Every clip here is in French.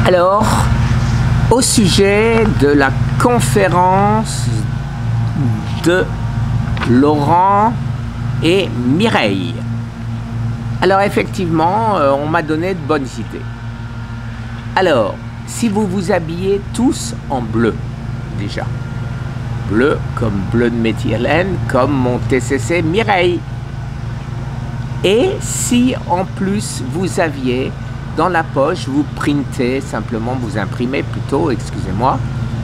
Alors, au sujet de la conférence de Laurent et Mireille. Alors effectivement, on m'a donné de bonnes idées. Alors, si vous vous habillez tous en bleu, déjà. Bleu comme bleu de méthylène, comme mon TCC Mireille. Et si en plus vous aviez dans la poche, vous printez, simplement vous imprimez plutôt, excusez-moi,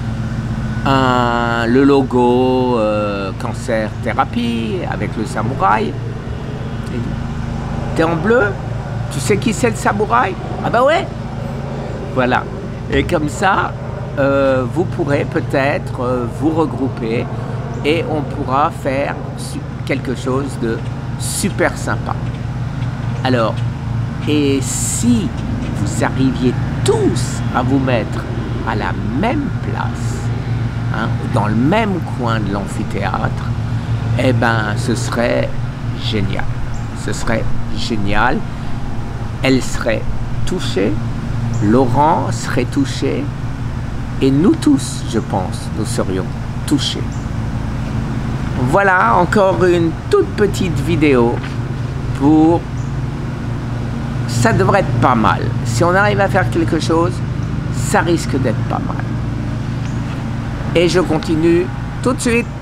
le logo cancer thérapie avec le samouraï. T'es en bleu? Tu sais qui c'est le samouraï? Ah bah ouais! Voilà. Et comme ça, vous pourrez peut-être vous regrouper et on pourra faire quelque chose de super sympa. Alors, et si vous arriviez tous à vous mettre à la même place, hein, dans le même coin de l'amphithéâtre, eh ben, ce serait génial. Ce serait génial. Elle serait touchée, Laurent serait touché, et nous tous, je pense, nous serions touchés. Voilà, encore une toute petite vidéo pour... Ça devrait être pas mal. Si on arrive à faire quelque chose, ça risque d'être pas mal. Et je continue tout de suite.